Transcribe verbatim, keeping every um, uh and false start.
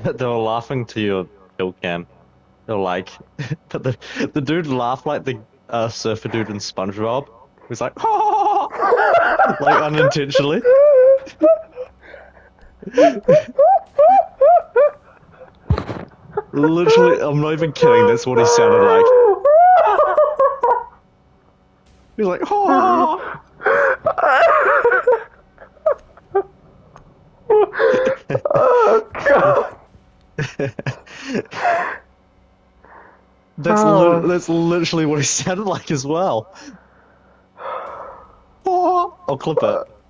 They were laughing to your kill cam. They were like, but the the dude laughed like the uh, surfer dude in SpongeBob. He was like, like unintentionally. Literally, I'm not even kidding. That's what he sounded like. He was like, oh. Oh god. That's Oh. li that's literally what he sounded like as well. Oh. I'll clip it.